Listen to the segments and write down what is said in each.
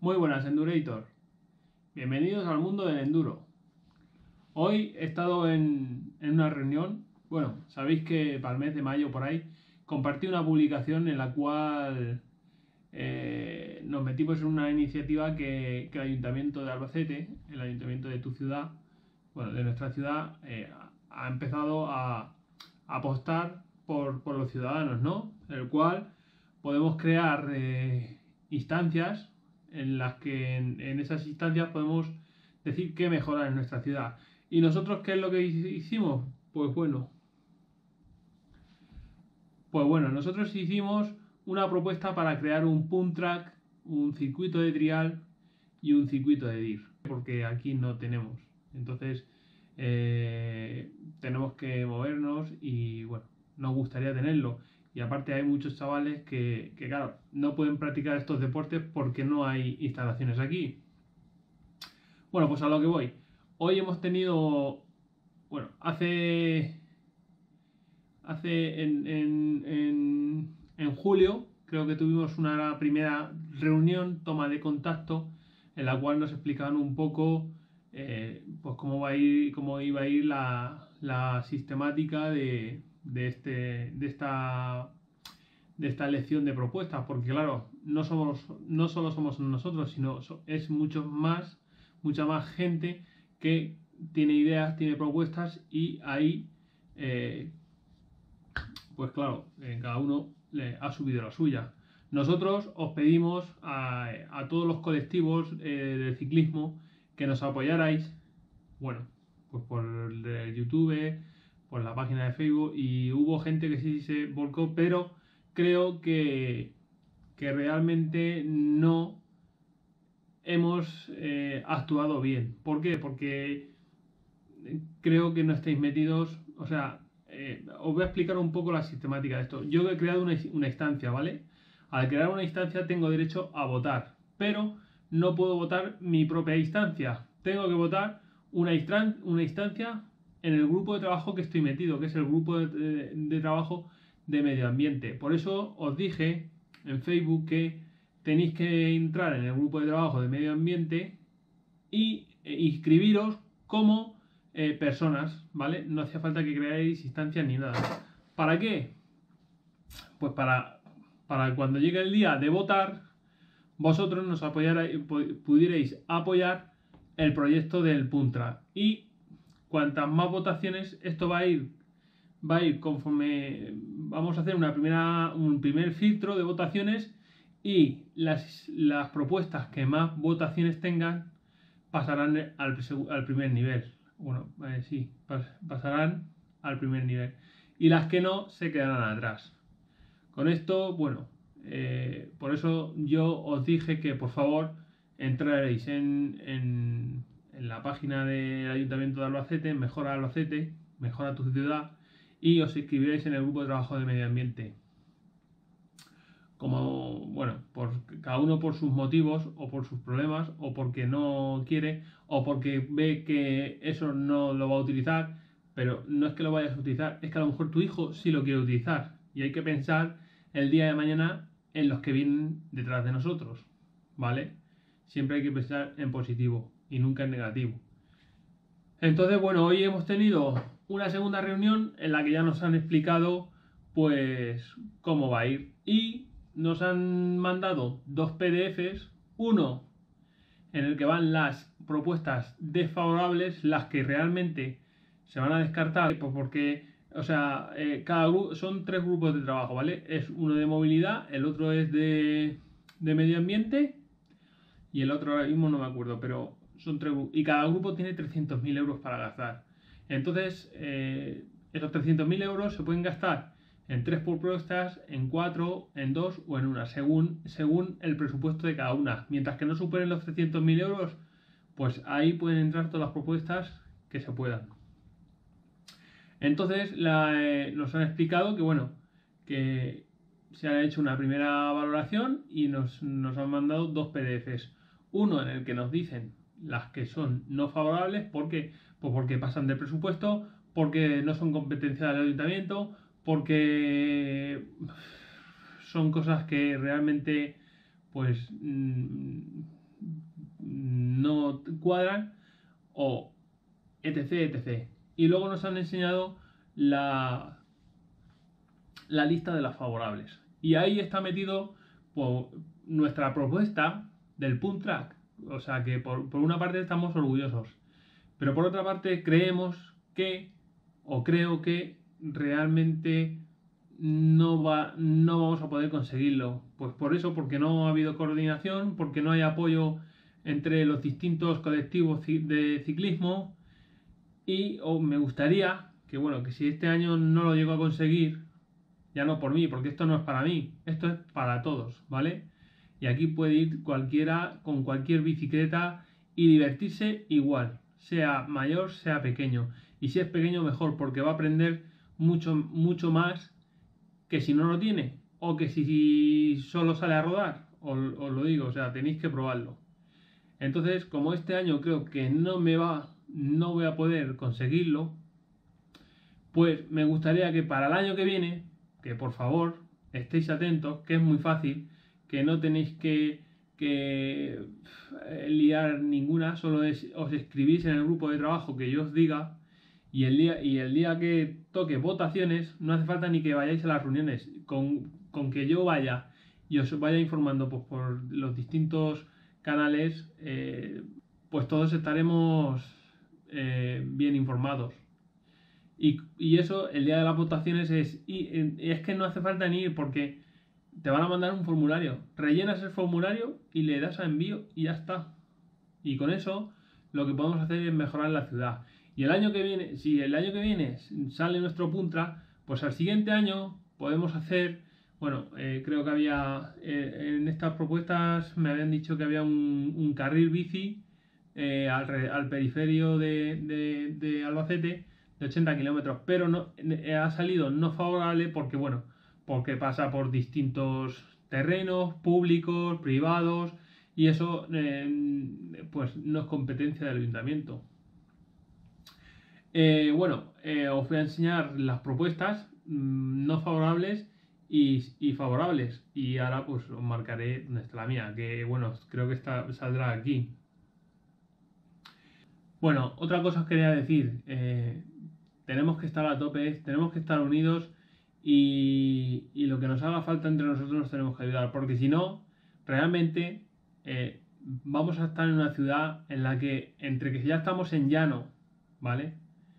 Muy buenas, Endurator. Bienvenidos al mundo del enduro. Hoy he estado en una reunión. Bueno, sabéis que para el mes de mayo por ahí compartí una publicación en la cual nos metimos en una iniciativa que el Ayuntamiento de Albacete, el Ayuntamiento de tu ciudad, bueno, de nuestra ciudad, ha empezado a apostar por los ciudadanos, ¿no? El cual podemos crear instancias en las que en esas instancias podemos decir qué mejorar en nuestra ciudad. ¿Y nosotros qué es lo que hicimos? Pues bueno, nosotros hicimos una propuesta para crear un punt track, un circuito de trial y un circuito de DIR, porque aquí no tenemos. Entonces tenemos que movernos y bueno, nos gustaría tenerlo. Y aparte hay muchos chavales que claro, no pueden practicar estos deportes porque no hay instalaciones aquí. Bueno, pues a lo que voy. Hoy hemos tenido, bueno, en julio creo que tuvimos una primera reunión, toma de contacto, en la cual nos explicaban un poco pues cómo iba a ir la sistemática de esta elección de propuestas, porque claro, no solo somos nosotros, sino es mucha más gente que tiene ideas, tiene propuestas y ahí pues claro, cada uno le ha subido la suya. Nosotros os pedimos a todos los colectivos del ciclismo que nos apoyarais, bueno, pues por el YouTube, por la página de Facebook, y hubo gente que sí se volcó, pero creo que realmente no hemos actuado bien. ¿Por qué? Porque creo que no estáis metidos, o sea, os voy a explicar un poco la sistemática de esto. Yo he creado una instancia, ¿vale? Al crear una instancia tengo derecho a votar, pero no puedo votar mi propia instancia. Tengo que votar una instancia en el grupo de trabajo que estoy metido, que es el grupo de trabajo de medio ambiente. Por eso os dije en Facebook que tenéis que entrar en el grupo de trabajo de medio ambiente y inscribiros como personas, ¿vale? No hacía falta que creáis instancias ni nada. ¿Para qué? Pues para cuando llegue el día de votar, vosotros nos pudierais apoyar el proyecto del Puntra. Y cuantas más votaciones, esto va a ir conforme vamos a hacer un primer filtro de votaciones y las propuestas que más votaciones tengan pasarán al primer nivel. Bueno, sí, pasarán al primer nivel. Y las que no se quedarán atrás. Con esto, bueno, por eso yo os dije que por favor entraréis en la página del Ayuntamiento de Albacete, Mejora Albacete, Mejora tu ciudad, y os inscribiréis en el grupo de trabajo de medio ambiente. Como, bueno, cada uno por sus motivos o por sus problemas o porque no quiere o porque ve que eso no lo va a utilizar, pero no es que lo vayas a utilizar, es que a lo mejor tu hijo sí lo quiere utilizar y hay que pensar el día de mañana en los que vienen detrás de nosotros, ¿vale? Siempre hay que pensar en positivo y nunca en negativo. Entonces, bueno, hoy hemos tenido una segunda reunión en la que ya nos han explicado pues cómo va a ir y nos han mandado dos PDFs, uno en el que van las propuestas desfavorables, las que realmente se van a descartar, pues porque, o sea, son tres grupos de trabajo, ¿vale? Es uno de movilidad, el otro es de medio ambiente y el otro ahora mismo no me acuerdo, pero son tres y cada grupo tiene 300.000 euros para gastar. Entonces, esos 300.000 euros se pueden gastar en tres propuestas, en cuatro, en dos o en una, según el presupuesto de cada una. Mientras que no superen los 300.000 euros, pues ahí pueden entrar todas las propuestas que se puedan. Entonces nos han explicado que bueno, que se ha hecho una primera valoración y nos han mandado dos PDFs. Uno en el que nos dicen las que son no favorables, ¿por qué? Pues porque pasan de presupuesto, porque no son competencia del ayuntamiento, porque son cosas que realmente pues no cuadran o etc. Y luego nos han enseñado la lista de las favorables. Y ahí está metido pues, nuestra propuesta del Punt Track. O sea que por una parte estamos orgullosos. Pero por otra parte creemos que, o creo que realmente no vamos a poder conseguirlo. Pues por eso, porque no ha habido coordinación, porque no hay apoyo entre los distintos colectivos de ciclismo. Y me gustaría que, bueno, que si este año no lo llego a conseguir, ya no por mí, porque esto no es para mí, esto es para todos, ¿vale? Y aquí puede ir cualquiera con cualquier bicicleta y divertirse igual, sea mayor, sea pequeño. Y si es pequeño, mejor, porque va a aprender mucho más que si no lo tiene, o que si solo sale a rodar, os lo digo, o sea, tenéis que probarlo. Entonces, como este año creo que no voy a poder conseguirlo, pues me gustaría que para el año que viene, que por favor estéis atentos, que es muy fácil, que no tenéis que liar ninguna, solo os escribís en el grupo de trabajo que yo os diga y el día que toque votaciones no hace falta ni que vayáis a las reuniones, con que yo vaya y os vaya informando pues, por los distintos canales, pues todos estaremos bien informados. Y eso, el día de las votaciones es que no hace falta ni ir porque te van a mandar un formulario. Rellenas el formulario y le das a envío y ya está. Y con eso lo que podemos hacer es mejorar la ciudad. Y el año que viene, si el año que viene sale nuestro Puntra, pues al siguiente año podemos hacer, bueno, creo que había, en estas propuestas me habían dicho que había un carril bici al periferio de Albacete de 80 kilómetros, pero no ha salido no favorable porque, bueno, porque pasa por distintos terrenos públicos, privados, y eso pues no es competencia del ayuntamiento. Os voy a enseñar las propuestas no favorables y favorables, y ahora pues os marcaré dónde está la mía, que bueno, creo que saldrá aquí. Bueno, otra cosa os quería decir, tenemos que estar a tope, tenemos que estar unidos y lo que nos haga falta entre nosotros nos tenemos que ayudar, porque si no, realmente vamos a estar en una ciudad en la que, entre que ya estamos en llano, ¿vale?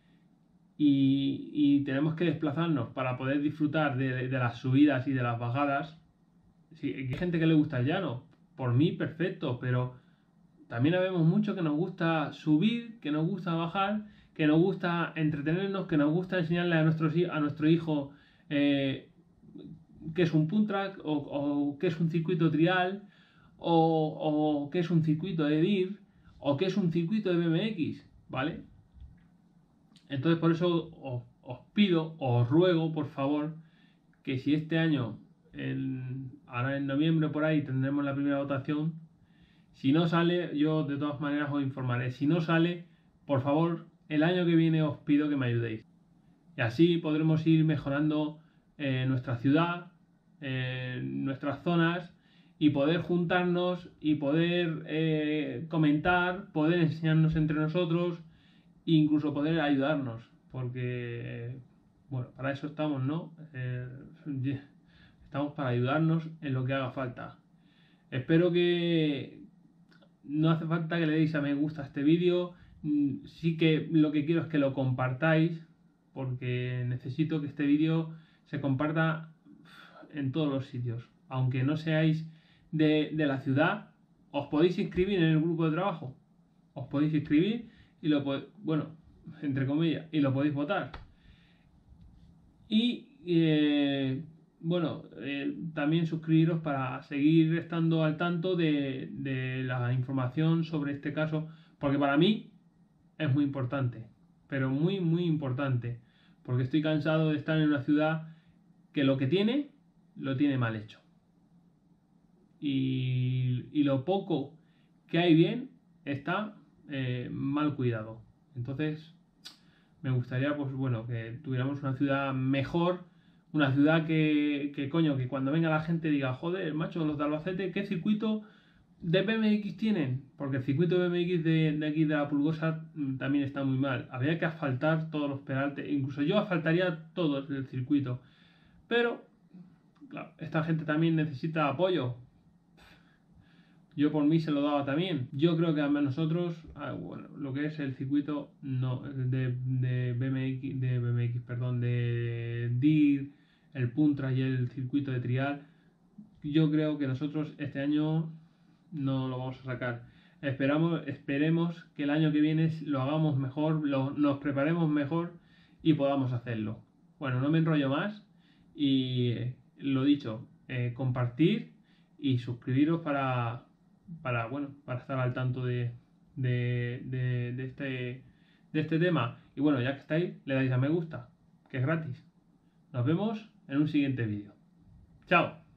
Y tenemos que desplazarnos para poder disfrutar de las subidas y de las bajadas. Sí, hay gente que le gusta el llano, por mí perfecto, pero también habemos mucho que nos gusta subir, que nos gusta bajar, que nos gusta entretenernos, que nos gusta enseñarle a nuestro hijo qué es un punt track o qué es un circuito trial o qué es un circuito de DIR o qué es un circuito de BMX, ¿vale? Entonces por eso os pido, os ruego por favor que si este año, ahora en noviembre por ahí tendremos la primera votación. Si no sale, yo de todas maneras os informaré. Si no sale, por favor, el año que viene os pido que me ayudéis. Y así podremos ir mejorando nuestra ciudad, nuestras zonas, y poder juntarnos y poder comentar, poder enseñarnos entre nosotros e incluso poder ayudarnos. Porque, bueno, para eso estamos, ¿no? Estamos para ayudarnos en lo que haga falta. Espero que, no hace falta que le deis a me gusta a este vídeo, sí que lo que quiero es que lo compartáis, porque necesito que este vídeo se comparta en todos los sitios. Aunque no seáis de la ciudad, os podéis inscribir en el grupo de trabajo. Os podéis inscribir y bueno, entre comillas, y lo podéis votar. Y también suscribiros para seguir estando al tanto de la información sobre este caso, porque para mí es muy importante, pero muy, muy importante, porque estoy cansado de estar en una ciudad que lo que tiene, lo tiene mal hecho. Y lo poco que hay bien está mal cuidado. Entonces, me gustaría, pues bueno, que tuviéramos una ciudad mejor, una ciudad que cuando venga la gente diga, joder, macho, los de Albacete, ¿qué circuito ¿De BMX tienen? Porque el circuito de BMX de aquí de la Pulgosa también está muy mal. Habría que asfaltar todos los pedales. Incluso yo asfaltaría todo el circuito. Pero, claro, esta gente también necesita apoyo. Yo por mí se lo daba también. Yo creo que a nosotros, bueno, lo que es el circuito no, de BMX, perdón, de DIR, el Puntra y el circuito de trial, yo creo que nosotros este año no lo vamos a sacar. Esperemos que el año que viene lo hagamos mejor, nos preparemos mejor y podamos hacerlo. Bueno, no me enrollo más y lo dicho, compartir y suscribiros bueno, para estar al tanto de este tema. Y bueno, ya que estáis, le dais a me gusta, que es gratis. Nos vemos en un siguiente vídeo. ¡Chao!